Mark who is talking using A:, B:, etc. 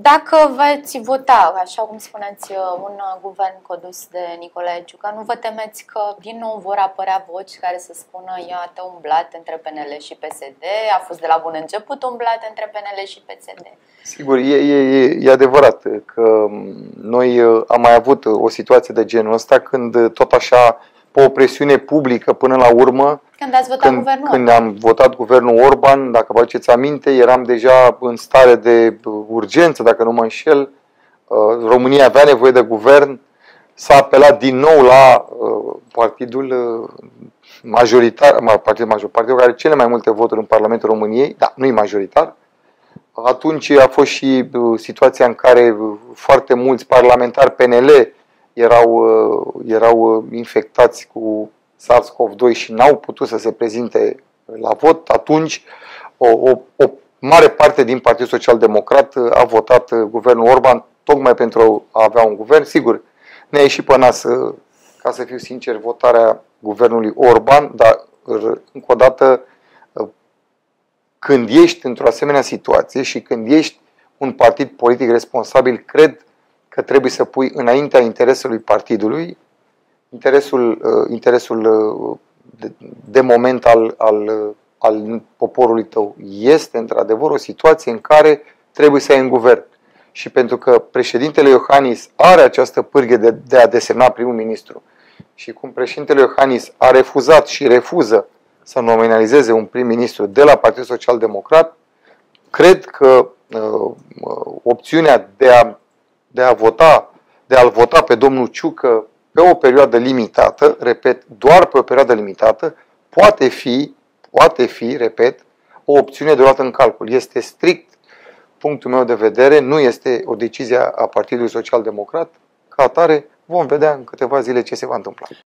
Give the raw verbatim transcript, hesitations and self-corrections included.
A: Dacă veți vota, așa cum spuneți, un guvern condus de Nicolae Ciucă, nu vă temeți că din nou vor apărea voci care să spună iată umblat între P N L și P S D, a fost de la bun început umblat între P N L și P S D?
B: Sigur, e, e, e adevărat că noi am mai avut o situație de genul ăsta când tot așa, pe o presiune publică până la urmă,
A: Când ați votat
B: când,
A: guvernul
B: când
A: Orban.
B: am votat guvernul Orban, dacă vă aduceți aminte, eram deja în stare de urgență, dacă nu mă înșel. România avea nevoie de guvern. S-a apelat din nou la partidul majoritar, partidul major, partidul care are cele mai multe voturi în Parlamentul României, da, nu e majoritar. Atunci a fost și situația în care foarte mulți parlamentari P N L erau, erau infectați cu SARS-CoV doi și n-au putut să se prezinte la vot. Atunci o, o, o mare parte din Partidul Social Democrat a votat guvernul Orban tocmai pentru a avea un guvern. Sigur, ne-a ieșit pe nas, ca să fiu sincer, votarea guvernului Orban, dar încă o dată, când ești într-o asemenea situație și când ești un partid politic responsabil, cred că trebuie să pui înaintea interesului partidului interesul, interesul de, de moment al, al, al poporului tău. Este într-adevăr o situație în care trebuie să ai un guvern. Și pentru că președintele Iohannis are această pârghie de, de a desemna primul ministru și cum președintele Iohannis a refuzat și refuză să nominalizeze un prim-ministru de la Partidul Social Democrat, cred că uh, opțiunea de a, de a vota, de a-l vota pe domnul Ciucă pe o perioadă limitată, repet, doar pe o perioadă limitată, poate fi, poate fi, repet, o opțiune de luat în calcul. Este strict punctul meu de vedere, nu este o decizie a Partidului Social Democrat. Ca atare, vom vedea în câteva zile ce se va întâmpla.